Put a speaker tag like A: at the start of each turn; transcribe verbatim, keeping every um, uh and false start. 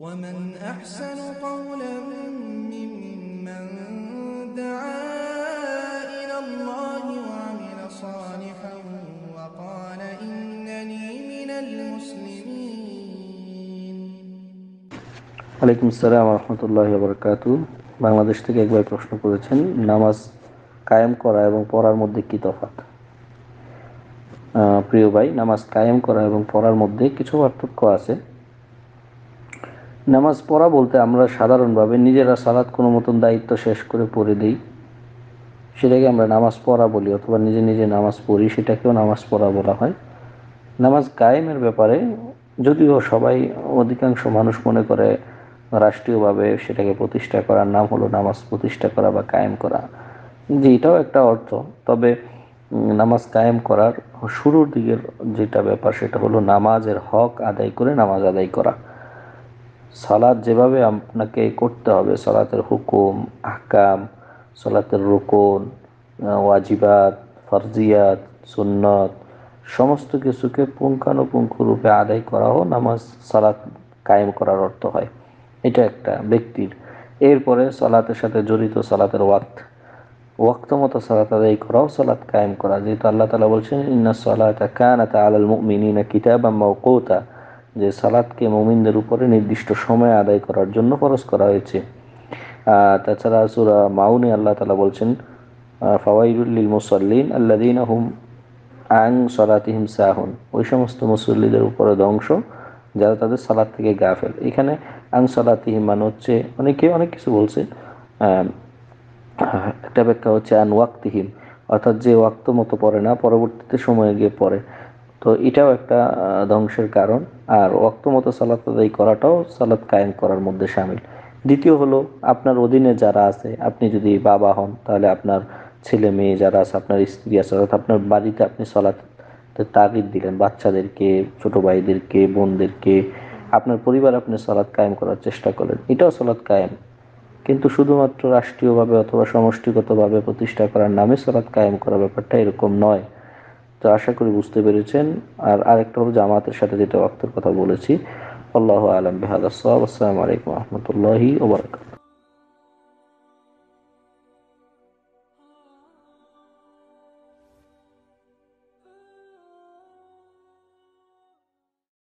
A: ومن أحسن قولا ممن دعا إلى الله وعمل صالحا وقال إنني من المسلمين.
B: ওয়ালাইকুম আসসালাম ওয়া রাহমাতুল্লাহি ওয়া বারাকাতুহু। বাংলাদেশ থেকে এক ভাই প্রশ্ন করেছেন, নামাজ কায়েম করা এবং পড়ার মধ্যে কি তফাৎ? প্রিয় ভাই, নামাজ কায়েম করা এবং পড়ার মধ্যে কিছু পার্থক্য আছে। নামাজ পড়া বলতে আমরা সাধারণভাবে নিজেরা সালাত কোনো মতন দায়িত্ব শেষ করে পড়ে দিই, সেটাকে আমরা নামাজ পড়া বলি, অথবা নিজে নিজে নামাজ পড়ি, সেটাকেও নামাজ পড়া বলা হয়। নামাজ কায়েমের ব্যাপারে যদিও সবাই, অধিকাংশ মানুষ মনে করে রাষ্ট্রীয়ভাবে সেটাকে প্রতিষ্ঠা করার নাম হলো নামাজ প্রতিষ্ঠা করা বা কায়েম করা, যে এটাও একটা অর্থ। তবে নামাজ কায়েম করার শুরুর দিকের যেটা ব্যাপার, সেটা হলো নামাজের হক আদায় করে নামাজ আদায় করা। সালাত যেভাবে আপনাকে করতে হবে, সালাতের হুকুম, আহকাম, সালাতের রুকুন, ওয়াজিবাত, ফরজিয়াত, সুন্নত, সমস্ত কিছুকে পুঙ্খানুপুঙ্খ রূপে আদায় করাও নামাজ সালাত কায়েম করার অর্থ হয়। এটা একটা ব্যক্তির। এরপরে সালাতের সাথে জড়িত সালাতের ওয়াক্ত, ওয়াক্ত মতো সালাত আদায় করাও সালাত কায়েম করা। যেহেতু আল্লাহ তাআলা বলছেন, ইন্নাস সালাতা কানাত আলাল মুমিনিনা কিতাবাম মাওকুতা, যে সালাতকে মুমিনদের উপরে নির্দিষ্ট সময় আদায় করার জন্য ফরজ করা হয়েছে। তাছাড়া সূরা মাউনে আল্লাহ তাআলা বলছেন, ফাওয়াইলুল লিল মুসাল্লিন আল্লাযীনা হুম আন সালাতিহিম সাহুন, ওই সমস্ত মুসল্লিদের উপরে ধ্বংস যারা তাদের সালাত থেকে গাফেল। এখানে আন সালাতিহিম মানে হচ্ছে, অনেকে অনেক কিছু বলছে, একটা ব্যাখ্যা হচ্ছে আন ওয়াক্তিহিম, অর্থাৎ যে ওয়াক্ত মতো পড়ে না, পরবর্তীতে সময়ে গিয়ে পড়ে, তো এটাও একটা ধ্বংসের কারণ। আর ওয়াক্ত মতো সালাত আদায় করাটাও সালাত কায়েম করার মধ্যে শামিল। দ্বিতীয় হলো, আপনার অধীনে যারা আছে, আপনি যদি বাবা হন তাহলে আপনার ছেলে মেয়ে যারা আছে, আপনার স্ত্রী আছে, অর্থাৎ আপনার বাড়িতে আপনি সালাতের তাগিদ দিলেন, বাচ্চাদেরকে, ছোট ভাইদেরকে, বোনদেরকে, আপনার পরিবার আপনি সালাত কায়েম করার চেষ্টা করেন, এটাও সালাত কায়েম। কিন্তু শুধুমাত্র রাষ্ট্রীয়ভাবে অথবা সমষ্টিগতভাবে প্রতিষ্ঠা করার নামে সালাত কায়েম করা ব্যাপারটা এরকম নয়। তো আশা করি বুঝতে পেরেছেন। আর আরেকটা হলো জামাতের সাথে যেটা ওয়াক্তের কথা বলেছি। আল্লাহু আ'লাম বিহাদা সাওয়াব। আসসালামু আলাইকুম ওয়া রাহমাতুল্লাহি ওয়া বারাকাতুহু।